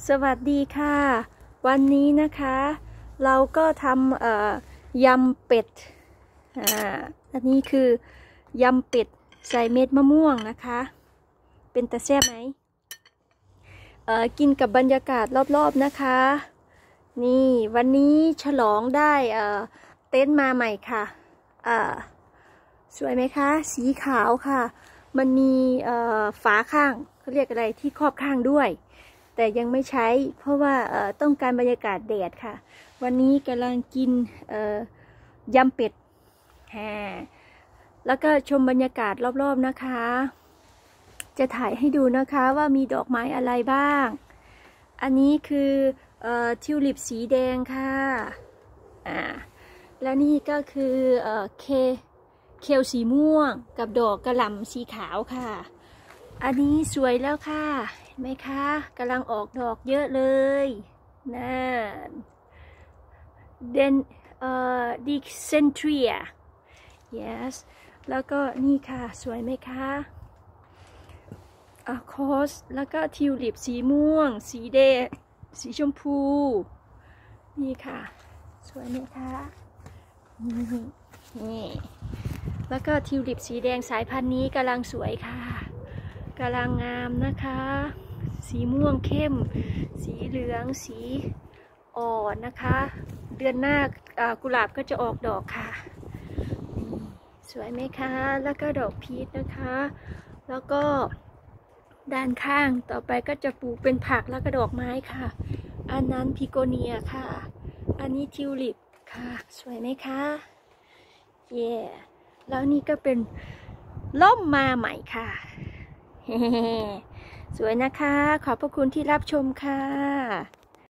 สวัสดีค่ะวันนี้นะคะเราก็ทำยำเป็ดอันนี้คือยำเป็ดใส่เม็ดมะม่วงนะคะเป็นตาแซ่บไหมกินกับบรรยากาศรอบๆนะคะนี่วันนี้ฉลองได้เต็นท์มาใหม่ค่ะสวยไหมคะสีขาวค่ะมันมีฝาข้างเขาเรียกอะไรที่ครอบข้างด้วยแต่ยังไม่ใช้เพราะว่าต้องการบรรยากาศแดดค่ะวันนี้กำลังกินยำเป็ดแล้วก็ชมบรรยากาศรอบๆนะคะจะถ่ายให้ดูนะคะว่ามีดอกไม้อะไรบ้างอันนี้คือทิวลิปสีแดงค่ะและนี่ก็คือเคลสีม่วงกับดอกกระหล่ำสีขาวค่ะอันนี้สวยแล้วค่ะเห็นไหมคะกำลังออกดอกเยอะเลยนั่นดิเซนเทรีย yes แล้วก็นี่ค่ะสวยไหมคะคอสแล้วก็ทิวลิปสีม่วงสีแดงสีชมพูนี่ค่ะสวยไหมคะนี่แล้วก็ทิวลิปสีแดงสายพันธุ์นี้กำลังสวยค่ะกำลังงามนะคะสีม่วงเข้มสีเหลืองสีอ่อนนะคะเดือนหน้ากุหลาบก็จะออกดอกค่ะสวยไหมคะแล้วก็ดอกพีชนะคะแล้วก็ด้านข้างต่อไปก็จะปลูกเป็นผักแล้วก็ดอกไม้ค่ะอันนั้นพิโกเนียค่ะอันนี้ทิวลิปค่ะสวยไหมคะเย่แล้วนี่ก็เป็นล่มมาใหม่ค่ะสวยนะคะขอบพระคุณที่รับชมค่ะ